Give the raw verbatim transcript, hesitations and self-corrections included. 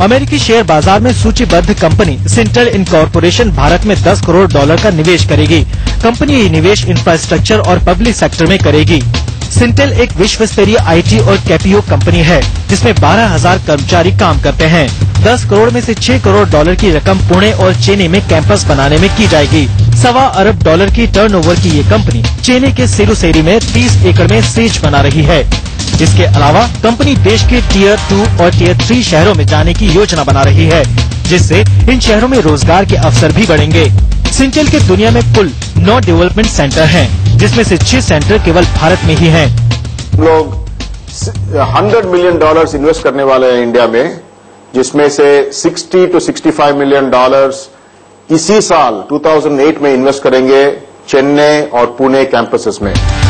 अमेरिकी शेयर बाजार में सूचीबद्ध कंपनी सिंटेल इनकॉर्पोरेशन भारत में दस करोड़ डॉलर का निवेश करेगी। कंपनी ये निवेश इंफ्रास्ट्रक्चर और पब्लिक सेक्टर में करेगी। सिंटेल एक विश्व स्तरीय आईटी और कैपीओ कंपनी है जिसमें बारह हज़ार कर्मचारी काम करते हैं। दस करोड़ में से छह करोड़ डॉलर की रकम पुणे और चेन्नई में कैंपस बनाने में की जाएगी। सवा अरब डॉलर की टर्नओवर की ये कंपनी चेन्नई के सेरुसेरी में तीस एकड़ में सेज बना रही है। इसके अलावा कंपनी देश के टीयर टू और टीयर थ्री शहरों में जाने की योजना बना रही है, जिससे इन शहरों में रोजगार के अवसर भी बढ़ेंगे। सिंटेल के दुनिया में कुल नौ डेवलपमेंट सेंटर हैं, जिसमें से छह सेंटर केवल भारत में ही हैं। लोग हंड्रेड मिलियन डॉलर्स इन्वेस्ट करने वाले हैं इंडिया में, जिसमें से sixty two sixty five million dollars इसी साल दो हज़ार आठ में इन्वेस्ट करेंगे चेन्नई और पुणे कैंपसेस में।